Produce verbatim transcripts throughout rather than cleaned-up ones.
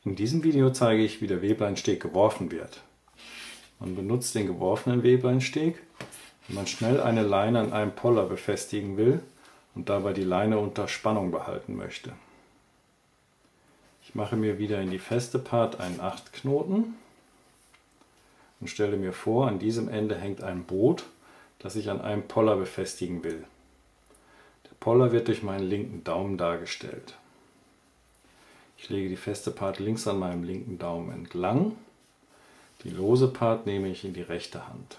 In diesem Video zeige ich, wie der Webleinsteg geworfen wird. Man benutzt den geworfenen Webleinsteg, wenn man schnell eine Leine an einem Poller befestigen will und dabei die Leine unter Spannung behalten möchte. Ich mache mir wieder in die feste Part einen Achtknoten und stelle mir vor, an diesem Ende hängt ein Boot, das ich an einem Poller befestigen will. Der Poller wird durch meinen linken Daumen dargestellt. Ich lege die feste Part links an meinem linken Daumen entlang. Die lose Part nehme ich in die rechte Hand.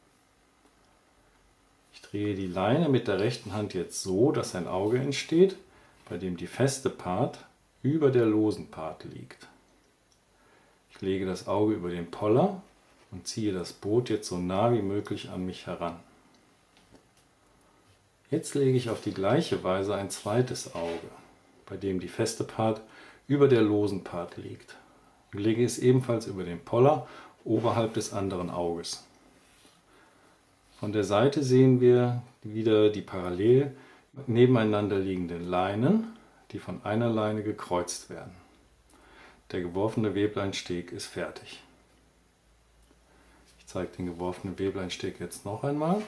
Ich drehe die Leine mit der rechten Hand jetzt so, dass ein Auge entsteht, bei dem die feste Part über der losen Part liegt. Ich lege das Auge über den Poller und ziehe das Boot jetzt so nah wie möglich an mich heran. Jetzt lege ich auf die gleiche Weise ein zweites Auge, bei dem die feste Part über der losen Part liegt, und lege es ebenfalls über den Poller oberhalb des anderen Auges. Von der Seite sehen wir wieder die parallel nebeneinander liegenden Leinen, die von einer Leine gekreuzt werden. Der geworfene Webleinsteg ist fertig. Ich zeige den geworfenen Webleinsteg jetzt noch einmal.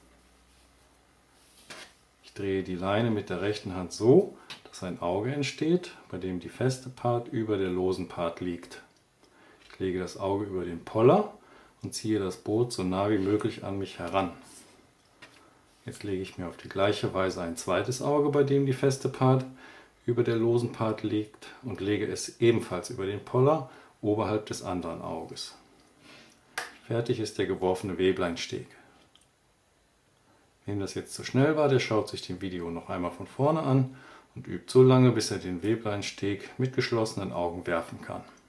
Ich drehe die Leine mit der rechten Hand so, dass ein Auge entsteht, bei dem die feste Part über der losen Part liegt. Ich lege das Auge über den Poller und ziehe das Boot so nah wie möglich an mich heran. Jetzt lege ich mir auf die gleiche Weise ein zweites Auge, bei dem die feste Part über der losen Part liegt, und lege es ebenfalls über den Poller oberhalb des anderen Auges. Fertig ist der geworfene Webleinsteg. Wem das jetzt zu schnell war, der schaut sich den Video noch einmal von vorne an und übt so lange, bis er den Webleinsteg mit geschlossenen Augen werfen kann.